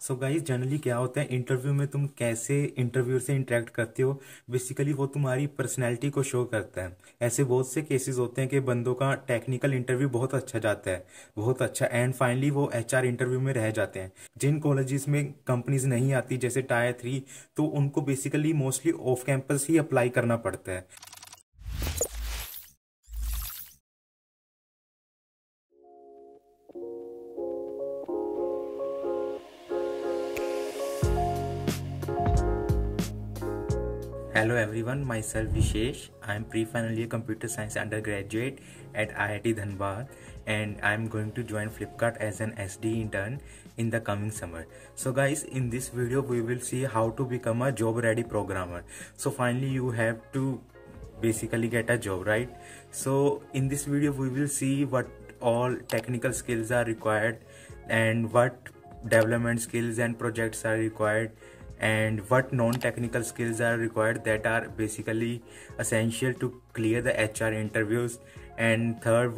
सो guys generally क्या होता है इंटरव्यू में तुम कैसे इंटरव्यूअर से इंटरेक्ट करते हो। बेसिकली वो तुम्हारी पर्सनैलिटी को शो करता है। ऐसे बहुत से केसेस होते हैं कि बंदों का टेक्निकल इंटरव्यू बहुत अच्छा जाता है, बहुत अच्छा, एंड फाइनली वो एचआर इंटरव्यू में रह जाते हैं। जिन कॉलेजेस में कंपनीज नहीं आती जैसे टायर 3, तो उनको बेसिकली मोस्टली ऑफ कैंपस ही अप्लाई करना पड़ता है। Hello everyone, myself Vishesh. I am pre-final year computer science undergraduate at IIT Dhanbad, and I am going to join Flipkart as an SD intern in the coming summer. So guys, in this video we will see how to become a job ready programmer. So finally you have to basically get a job, right? So in this video we will see what all technical skills are required and what development skills and projects are required and what non-technical skills are required that are basically essential to clear the HR interviews. And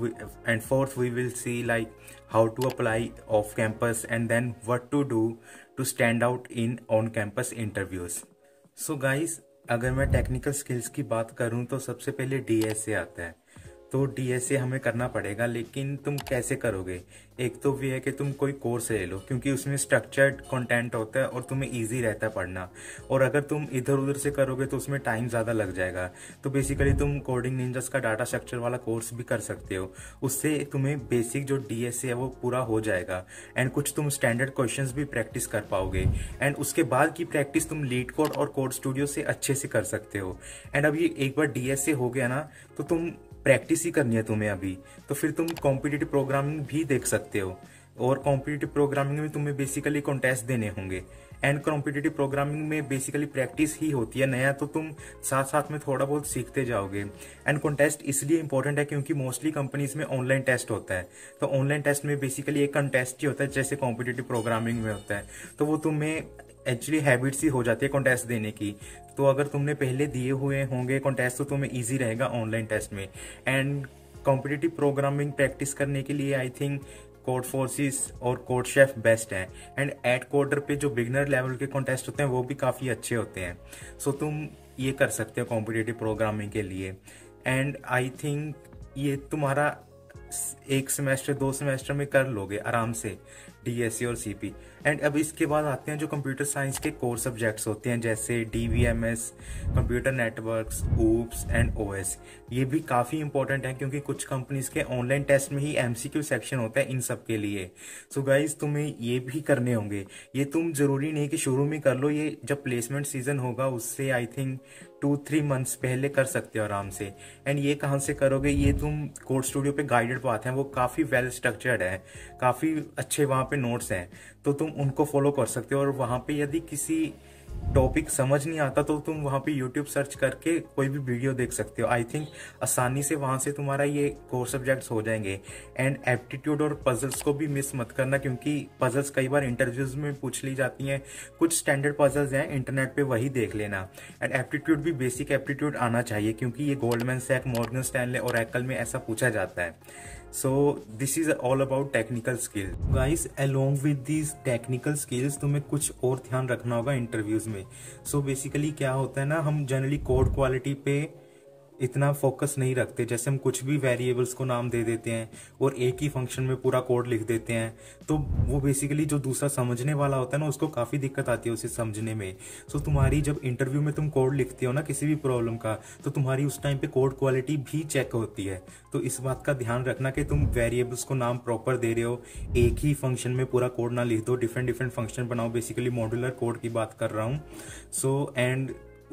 fourth we will see like how to apply off campus and then what to do to stand out in on campus interviews. So guys, अगर मैं technical skills की बात करूं तो सबसे पहले DSA आता है। तो डीएसए हमें करना पड़ेगा, लेकिन तुम कैसे करोगे? एक तो ये है कि तुम कोई कोर्स ले लो, क्योंकि उसमें स्ट्रक्चर्ड कंटेंट होता है और तुम्हें इजी रहता है पढ़ना। और अगर तुम इधर उधर से करोगे तो उसमें टाइम ज़्यादा लग जाएगा। तो बेसिकली तुम कोडिंग निंजास का डाटा स्ट्रक्चर वाला कोर्स भी कर सकते हो। उससे तुम्हें बेसिक जो डीएसए है वो पूरा हो जाएगा एंड कुछ तुम स्टैंडर्ड क्वेश्चंस भी प्रैक्टिस कर पाओगे। एंड उसके बाद की प्रैक्टिस तुम लीड कोड और कोड स्टूडियो से अच्छे से कर सकते हो। एंड अब ये एक बार डीएसए हो गया ना, तो तुम प्रैक्टिस ही करनी है तुम्हें अभी। तो फिर तुम कॉम्पिटिटिव प्रोग्रामिंग भी देख सकते हो, और कॉम्पिटिटिव प्रोग्रामिंग में तुम्हें बेसिकली कॉन्टेस्ट देने होंगे। एंड कॉम्पिटिटिव प्रोग्रामिंग में बेसिकली प्रैक्टिस ही होती है, नया तो तुम साथ साथ में थोड़ा बहुत सीखते जाओगे। एंड कॉन्टेस्ट इसलिए इंपॉर्टेंट है क्योंकि मोस्टली कंपनीज में ऑनलाइन टेस्ट होता है। तो ऑनलाइन टेस्ट में बेसिकली एक कॉन्टेस्ट ही होता है जैसे कॉम्पिटिटिव प्रोग्रामिंग में होता है। तो वो तुम्हें एक्चुअली हैबिट्स ही हो जाती है कॉन्टेस्ट देने की। तो अगर तुमने पहले दिए हुए होंगे कॉन्टेस्ट तो तुम्हें इजी रहेगा ऑनलाइन टेस्ट में। एंड कॉम्पिटिटिव प्रोग्रामिंग प्रैक्टिस करने के लिए आई थिंक कोड फोर्सेस और कोड शेफ बेस्ट है। एंड एट कोडर पे जो बिगनर लेवल के कॉन्टेस्ट होते हैं वो भी काफ़ी अच्छे होते हैं। सो तुम ये कर सकते हो कॉम्पिटिटिव प्रोग्रामिंग के लिए। एंड आई थिंक ये तुम्हारा 1 सेमेस्टर 2 सेमेस्टर में कर लोगे आराम से, डीएसए और सीपी। एंड अब इसके बाद आते हैं जो कंप्यूटर साइंस के कोर सब्जेक्ट्स होते हैं जैसे DBMS, computer networks, OOPS and OS. ये भी काफ़ी इंपॉर्टेंट है क्योंकि कुछ कंपनीज के ऑनलाइन टेस्ट में ही एमसीक्यू सेक्शन होता है इन सब के लिए। सो गाइज तुम्हें ये भी करने होंगे। ये तुम जरूरी नहीं कि शुरू में कर लो, ये जब प्लेसमेंट सीजन होगा उससे आई थिंक 2-3 मंथ्स पहले कर सकते हो आराम से। एंड ये कहाँ से करोगे? ये तुम कोड स्टूडियो पे गाइडेड पाते हैं, वो काफ़ी वेल स्ट्रक्चर्ड है, काफ़ी अच्छे वहाँ पे नोट्स हैं, तो तुम उनको फॉलो कर सकते हो। और वहाँ पे यदि किसी टॉपिक समझ नहीं आता तो तुम वहाँ पे यूट्यूब सर्च करके कोई भी वीडियो देख सकते हो। आई थिंक आसानी से वहाँ से तुम्हारा ये कोर सब्जेक्ट्स हो जाएंगे। एंड एप्टीट्यूड और पजल्स को भी मिस मत करना, क्योंकि पजल्स कई बार इंटरव्यूज में पूछ ली जाती हैं। कुछ स्टैंडर्ड पजल्स हैं इंटरनेट पे, वही देख लेना। एंड एप्टीट्यूड भी बेसिक एप्टीट्यूड आना चाहिए, क्योंकि ये गोल्डमैन सैक, मॉर्गन स्टैनले और एकल में ऐसा पूछा जाता है। So this is all about technical skill. Guys, along with these technical skills तुम्हें कुछ और ध्यान रखना होगा इंटरव्यूज में। So basically क्या होता है ना, हम जनरली कोड क्वालिटी पे इतना फोकस नहीं रखते। जैसे हम कुछ भी वेरिएबल्स को नाम दे देते हैं और एक ही फंक्शन में पूरा कोड लिख देते हैं, तो वो बेसिकली जो दूसरा समझने वाला होता है ना उसको काफ़ी दिक्कत आती है उसे समझने में। सो तुम्हारी जब इंटरव्यू में तुम कोड लिखते हो ना किसी भी प्रॉब्लम का, तो तुम्हारी उस टाइम पे कोड क्वालिटी भी चेक होती है। तो इस बात का ध्यान रखना कि तुम वेरिएबल्स को नाम प्रॉपर दे रहे हो, एक ही फंक्शन में पूरा कोड ना लिख दो, डिफरेंट डिफरेंट फंक्शन बनाओ। बेसिकली मॉड्यूलर कोड की बात कर रहा हूँ। So and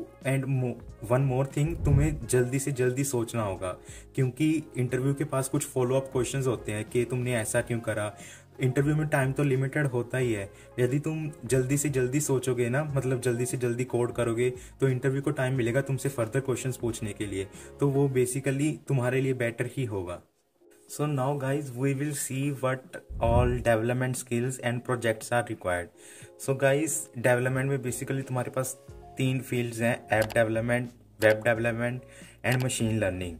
one more thing, तुम्हें जल्दी से जल्दी सोचना होगा, क्योंकि इंटरव्यू के पास कुछ फॉलो अप क्वेश्चंस होते हैं कि तुमने ऐसा क्यों करा। इंटरव्यू में टाइम तो लिमिटेड होता ही है। यदि तुम जल्दी से जल्दी सोचोगे ना, मतलब जल्दी से जल्दी कोड करोगे, तो इंटरव्यू को टाइम मिलेगा तुमसे फर्दर क्वेश्चंस पूछने के लिए। तो वो बेसिकली तुम्हारे लिए बेटर ही होगा। So now guys we will see what all development skills and projects are required. So guys development में basically तुम्हारे पास 3 फील्ड्स हैं, app development, web development and machine learning.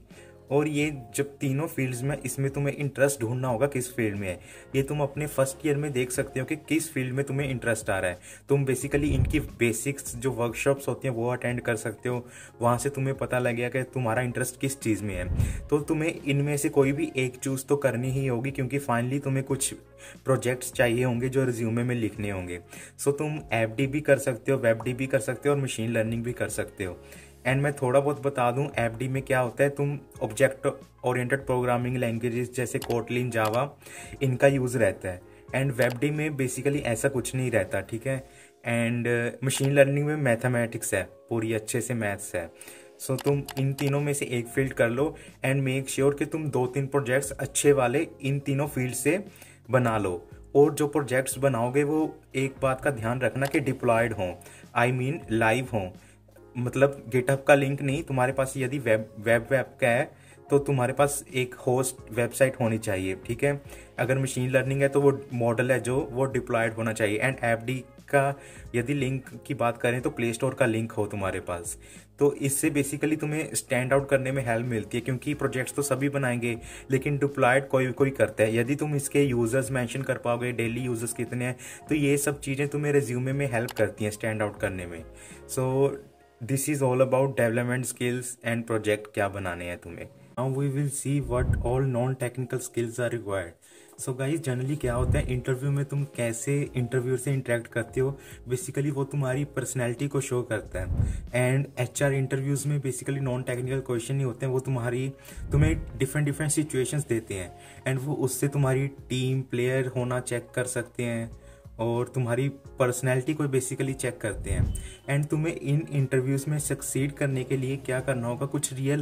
और ये जब तीनों फील्ड्स में, इसमें तुम्हें इंटरेस्ट ढूंढना होगा किस फील्ड में है। ये तुम अपने फर्स्ट ईयर में देख सकते हो कि किस फील्ड में तुम्हें इंटरेस्ट आ रहा है। तुम बेसिकली इनकी बेसिक्स जो वर्कशॉप्स होती हैं वो अटेंड कर सकते हो, वहाँ से तुम्हें पता लगेगा कि तुम्हारा इंटरेस्ट किस चीज़ में है। तो तुम्हें इनमें से कोई भी एक चूज़ तो करनी ही होगी, क्योंकि फाइनली तुम्हें कुछ प्रोजेक्ट्स चाहिए होंगे जो रिज्यूमे में लिखने होंगे। सो तुम एफडी भी कर सकते हो, वेबडी भी कर सकते हो और मशीन लर्निंग भी कर सकते हो। एंड मैं थोड़ा बहुत बता दूं एफडी में क्या होता है। तुम ऑब्जेक्ट ओरिएंटेड प्रोग्रामिंग लैंग्वेजेस जैसे कोटलिन, जावा, इनका यूज़ रहता है। एंड वेबडी में बेसिकली ऐसा कुछ नहीं रहता, ठीक है। एंड मशीन लर्निंग में मैथमेटिक्स है, पूरी अच्छे से मैथ्स है। सो तुम इन तीनों में से एक फील्ड कर लो एंड मेक श्योर कि तुम 2-3 प्रोजेक्ट्स अच्छे वाले इन तीनों फील्ड से बना लो। और जो प्रोजेक्ट्स बनाओगे वो एक बात का ध्यान रखना कि डिप्लॉयड हों, आई मीन लाइव हों। मतलब गिटहब का लिंक नहीं, तुम्हारे पास यदि वेब का है तो तुम्हारे पास एक होस्ट वेबसाइट होनी चाहिए, ठीक है। अगर मशीन लर्निंग है तो वो मॉडल है जो वो डिप्लॉयड होना चाहिए। एंड एफडी का यदि लिंक की बात करें तो प्ले स्टोर का लिंक हो तुम्हारे पास। तो इससे बेसिकली तुम्हें स्टैंड आउट करने में हेल्प मिलती है, क्योंकि प्रोजेक्ट्स तो सभी बनाएंगे लेकिन डिप्लॉयड कोई कोई करता है। यदि तुम इसके यूजर्स मेंशन कर पाओगे, डेली यूजर्स कितने हैं, तो ये सब चीज़ें तुम्हें रिज्यूमे में हेल्प करती हैं स्टैंड आउट करने में। So this is all about development skills and project क्या बनाने हैं तुम्हें। Now we will see what all non technical skills are required. So guys, generally क्या होता है इंटरव्यू में तुम कैसे इंटरव्यूअर से इंटरेक्ट करते हो, बेसिकली वो तुम्हारी पर्सनैलिटी को शो करता है। एंड एचआर इंटरव्यूज में बेसिकली नॉन टेक्निकल क्वेश्चन नहीं होते हैं, वो तुम्हें डिफरेंट सिचुएशंस देते हैं एंड वो उससे तुम्हारी टीम प्लेयर होना चेक कर सकते हैं और तुम्हारी पर्सनैलिटी को बेसिकली चेक करते हैं। एंड तुम्हें इन इंटरव्यूज़ में सक्सीड करने के लिए क्या करना होगा, कुछ रियल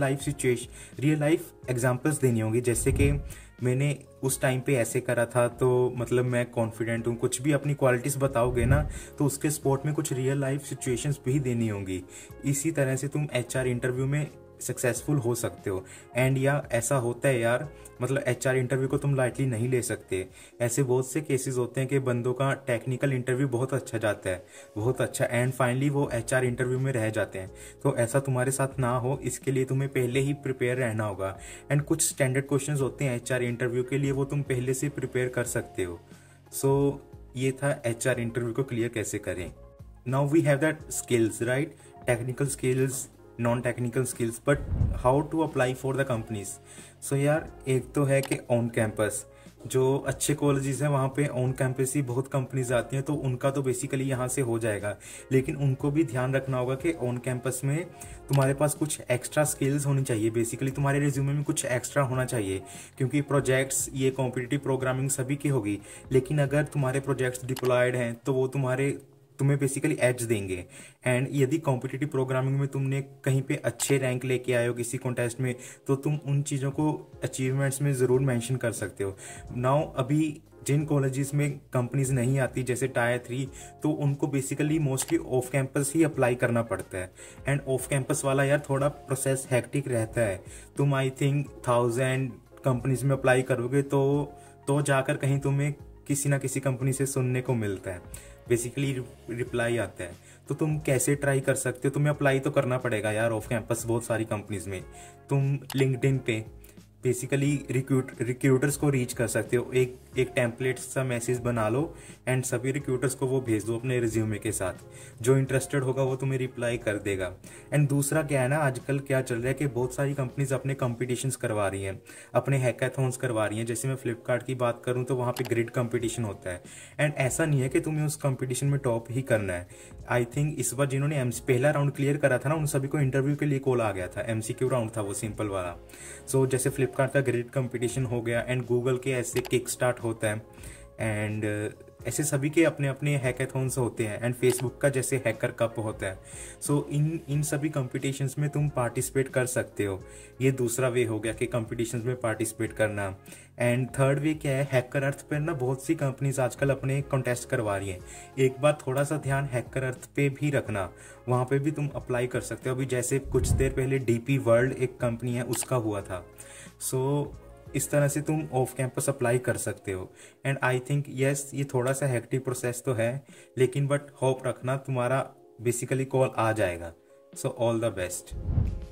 लाइफ एग्जांपल्स देनी होगी। जैसे कि मैंने उस टाइम पे ऐसे करा था तो मतलब मैं कॉन्फिडेंट हूँ, कुछ भी अपनी क्वालिटीज़ बताओगे ना तो उसके स्पॉट में कुछ रियल लाइफ सिचुएशंस भी देनी होंगी। इसी तरह से तुम एचआर इंटरव्यू में सक्सेसफुल हो सकते हो। एंड या ऐसा होता है यार, मतलब एचआर इंटरव्यू को तुम लाइटली नहीं ले सकते। ऐसे बहुत से केसेस होते हैं कि बंदों का टेक्निकल इंटरव्यू बहुत अच्छा जाता है, बहुत अच्छा, एंड फाइनली वो एचआर इंटरव्यू में रह जाते हैं। तो ऐसा तुम्हारे साथ ना हो, इसके लिए तुम्हें पहले ही प्रिपेयर रहना होगा। एंड कुछ स्टैंडर्ड क्वेश्चंस होते हैं एचआर इंटरव्यू के लिए, वो तुम पहले से प्रिपेयर कर सकते हो। सो ये था एचआर इंटरव्यू को क्लियर कैसे करें। Now we have that skills, right, technical skills, non technical skills, but how to apply for the companies. So यार, एक तो है कि ऑन कैंपस, जो अच्छे कॉलेजेस हैं वहाँ पे ऑन कैंपस ही बहुत कंपनीज आती हैं, तो उनका तो बेसिकली यहाँ से हो जाएगा। लेकिन उनको भी ध्यान रखना होगा कि ऑन कैंपस में तुम्हारे पास कुछ एक्स्ट्रा स्किल्स होनी चाहिए, बेसिकली तुम्हारे रिज्यूमे में कुछ एक्स्ट्रा होना चाहिए, क्योंकि प्रोजेक्ट्स ये कॉम्पिटिटिव प्रोग्रामिंग सभी की होगी। लेकिन अगर तुम्हारे प्रोजेक्ट्स डिप्लॉयड हैं तो वो तुम्हें बेसिकली एज देंगे। एंड यदि कॉम्पिटिटिव प्रोग्रामिंग में तुमने कहीं पे अच्छे रैंक लेके आए हो किसी कॉन्टेस्ट में, तो तुम उन चीज़ों को अचीवमेंट्स में ज़रूर मेंशन कर सकते हो। नाउ अभी जिन कॉलेजेस में कंपनीज नहीं आती जैसे टायर 3, तो उनको बेसिकली मोस्टली ऑफ कैंपस ही अप्लाई करना पड़ता है। एंड ऑफ कैंपस वाला यार थोड़ा प्रोसेस हेक्टिक रहता है। तुम आई थिंक 1000 कंपनीज में अप्लाई करोगे तो जाकर कहीं तुम्हें किसी ना किसी कंपनी से सुनने को मिलता है, बेसिकली रिप्लाई आता है। तो तुम कैसे ट्राई कर सकते हो, तुम्हें अप्लाई तो करना पड़ेगा यार ऑफ कैंपस बहुत सारी कंपनीज में। तुम लिंक्डइन पे बेसिकली रिक्रूटर्स को रीच कर सकते हो, एक टेम्पलेट सा मैसेज बना लो एंड सभी रिक्रूटर्स को वो भेज दो अपने रिज्यूमे के साथ। जो इंटरेस्टेड होगा वो तुम्हें रिप्लाई कर देगा। एंड दूसरा क्या है ना, आजकल क्या चल रहा है कि बहुत सारी कंपनीज अपने कॉम्पिटिशन्स करवा रही हैं, अपने हैकाथॉन्स करवा रही हैं। जैसे मैं फ्लिपकार्ट की बात करूँ तो वहाँ पे ग्रिड कंपटीशन होता है। एंड ऐसा नहीं है कि तुम्हें उस कंपटीशन में टॉप ही करना है। आई थिंक इस बार जिन्होंने पहला राउंड क्लियर करा था ना, उन सभी को इंटरव्यू के लिए कॉल आ गया था। एमसीक्यू राउंड था वो, सिंपल वाला। सो जैसे फ्लिपकार्ट का ग्रेड कंपटीशन हो गया, एंड गूगल के ऐसे किक स्टार्ट होता है, एंड ऐसे सभी के अपने अपने हैकाथॉन्स होते हैं, एंड फेसबुक का जैसे हैकर कप होता है। सो इन सभी कंपटीशंस में तुम पार्टिसिपेट कर सकते हो। ये दूसरा वे हो गया कि कंपटीशंस में पार्टिसिपेट करना। एंड थर्ड वे क्या है, हैकर अर्थ पर ना बहुत सी कंपनीज आजकल अपने कॉन्टेस्ट करवा रही हैं। एक बार थोड़ा सा ध्यान हैकर अर्थ पे भी रखना, वहाँ पे भी तुम अप्लाई कर सकते हो। अभी जैसे कुछ देर पहले डीपी वर्ल्ड एक कंपनी है, उसका हुआ था। सो इस तरह से तुम ऑफ कैंपस अप्लाई कर सकते हो। एंड आई थिंक यस, ये थोड़ा सा हेक्टिक प्रोसेस तो है, लेकिन बट होप रखना तुम्हारा बेसिकली कॉल आ जाएगा। So all the best.